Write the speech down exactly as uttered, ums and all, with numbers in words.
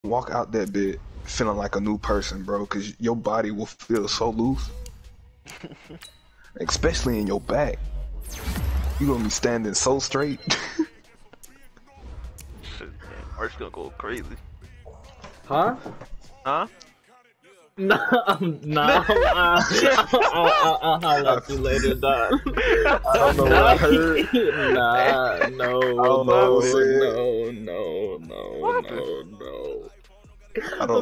walk out that bit feeling like a new person, bro, because your body will feel so loose. Especially in your back. You gonna be standing so straight. Shit, man. Arch's gonna go crazy. Huh? Huh? No, um, no, uh, I'll, I'll, I'll holler at you later, dog. I don't know what I heard. Nah, no, I don't know no, what was said. no, no, no, no, no. I don't